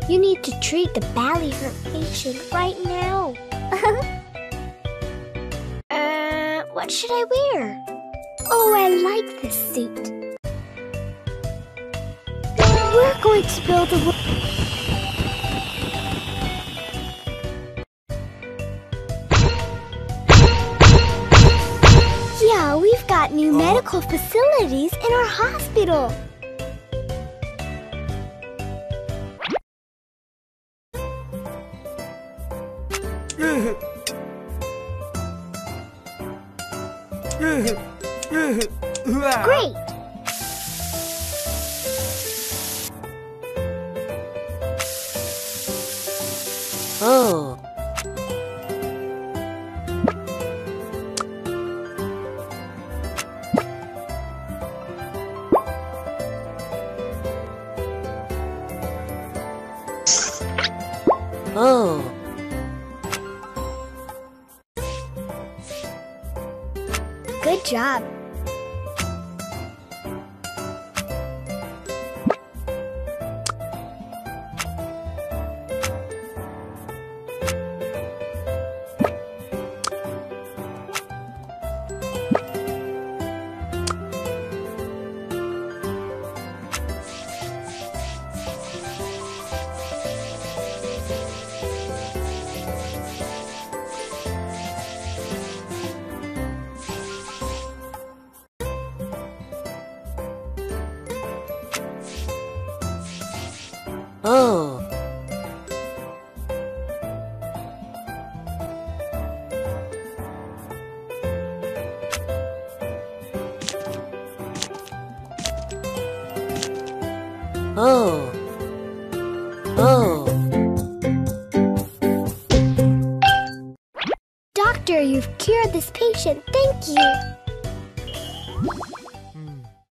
You need to treat the belly hurt patient right now. What should I wear? Oh, I like this suit. We're going to build a... Yeah, we've got new medical facilities in our hospital. Great! Oh. Oh. Good job. Oh. Oh. Oh. Doctor, you've cured this patient. Thank you.